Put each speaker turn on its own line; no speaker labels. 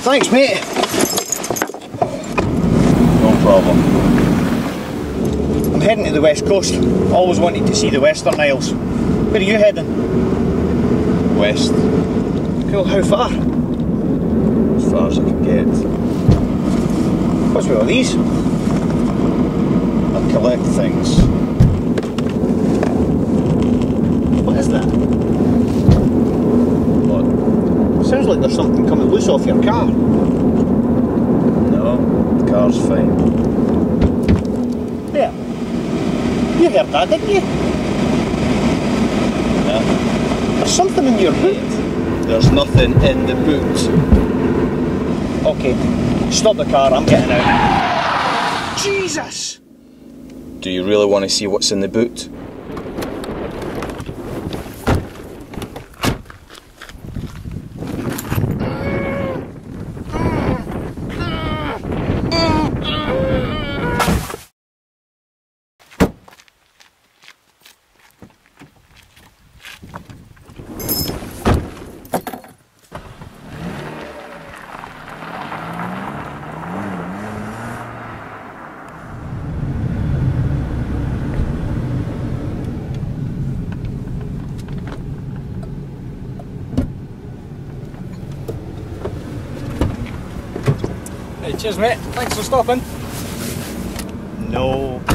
Thanks, mate.
No problem.
I'm heading to the west coast. Always wanted to see the Western Isles. Where are you heading?
West.
Cool, how far?
As far as I can get.
What's with all these?
I collect things.
What is that?
What?
Sounds like there's something coming loose off your car.
No, the car's fine.
Yeah. You heard that, didn't you?
Yeah.
There's something in your boot.
There's nothing in the boot.
Okay, stop the car, I'm getting out. Jesus!
Do you really want to see what's in the boot?
Hey, cheers mate, thanks for stopping.
No